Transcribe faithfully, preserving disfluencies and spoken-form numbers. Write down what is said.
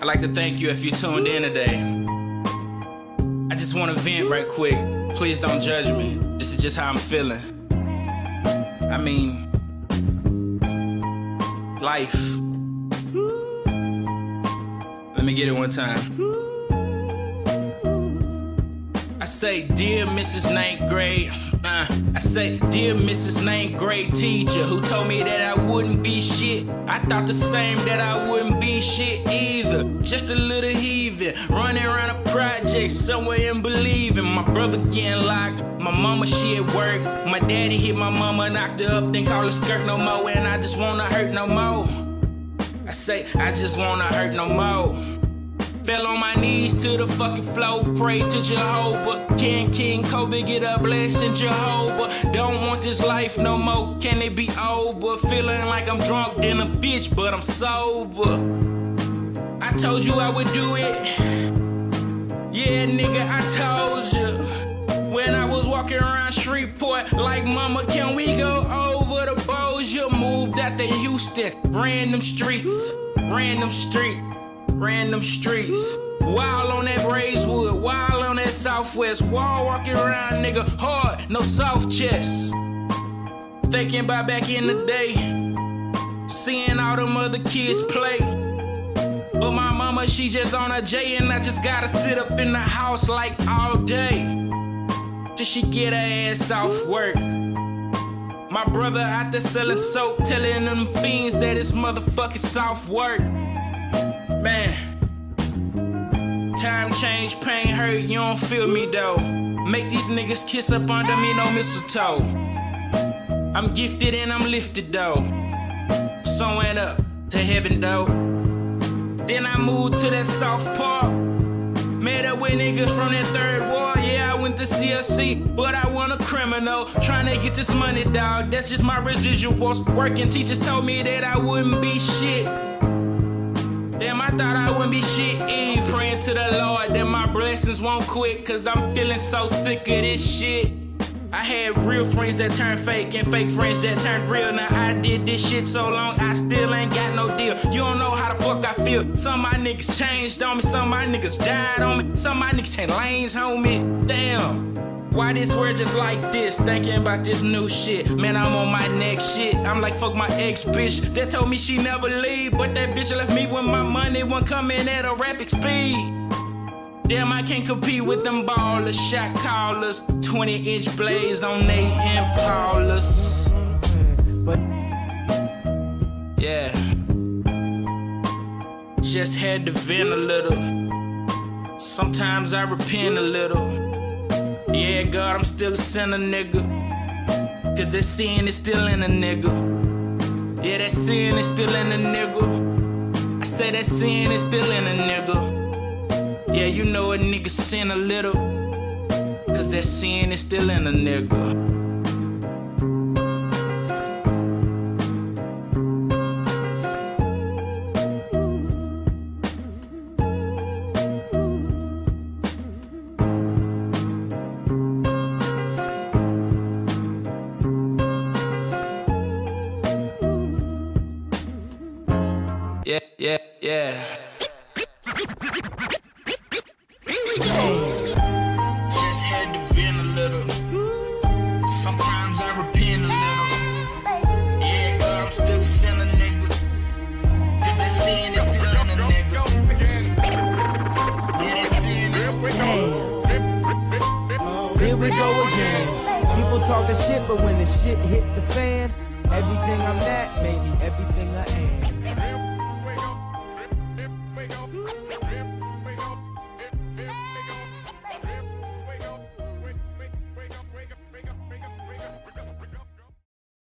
I'd like to thank you if you tuned in today. I just want to vent right quick. Please don't judge me. This is just how I'm feeling. I mean, life. Let me get it one time. I say, dear Missus Ninth Grade. Uh, I say, dear Missus Ninth Grade teacher who told me that I wouldn't be shit. I thought the same, that I wouldn't be shit either. Just a little heathen, running around a project somewhere and believing. My brother getting locked, my mama she at work. My daddy hit my mama, knocked her up, then call her skirt no more. And I just wanna hurt no more. I say, I just wanna hurt no more. Fell on my knees to the fucking floor, prayed to Jehovah. Can King Kobe get a blessing, Jehovah? Don't want this life no more, can it be over? Feeling like I'm drunk than a bitch, but I'm sober. I told you I would do it. Yeah, nigga, I told you. When I was walking around Shreveport, like, mama, can we go over the Bossier? Moved out to Houston, random streets, random street. Random streets, wild on that Braeswood, wild on that Southwest, wall walking around, nigga, hard, no soft chest. Thinking about back in the day, seeing all them other kids play. But my mama, she just on a J, and I just gotta sit up in the house like all day till she get her ass off work. My brother out there selling soap, telling them fiends that it's motherfucking soft work. Man, time change, pain hurt, you don't feel me though. Make these niggas kiss up under me, no mistletoe. I'm gifted and I'm lifted though. Sewing up to heaven though. Then I moved to that South Park. Met up with niggas from that third ward. Yeah, I went to C F C, but I want a criminal. Trying to get this money, dog, that's just my residuals. Working teachers told me that I wouldn't be shit. Damn, I thought I wouldn't be shit either. Praying to the Lord that my blessings won't quit, cause I'm feeling so sick of this shit. I had real friends that turned fake and fake friends that turned real. Now I did this shit so long, I still ain't got no deal. You don't know how the fuck I feel. Some of my niggas changed on me, some of my niggas died on me, some of my niggas had lanes on me. Damn. Why this world just like this? Thinking about this new shit. Man, I'm on my next shit. I'm like, fuck my ex bitch that told me she never leave, but that bitch left me when my money wasn't coming at a rapid speed. Damn, I can't compete with them ballers, shot callers, twenty inch blades on they Impalas. But yeah, just had to vent a little. Sometimes I repent a little. Yeah, God, I'm still a sinner, nigga. Cause that sin is still in a nigga. Yeah, that sin is still in a nigga. I say that sin is still in a nigga. Yeah, you know a nigga sin a little. Cause that sin is still in a nigga. Yeah, yeah, yeah. Just had to vent a little. Sometimes I repent a little. Yeah, God, I'm still a sinner, nigga. Cause that sin is still in a nigga. Yeah, that sin is still in a nigga. Here we go again. People talking shit, but when the shit hit the fan, everything I'm not, maybe everything I am.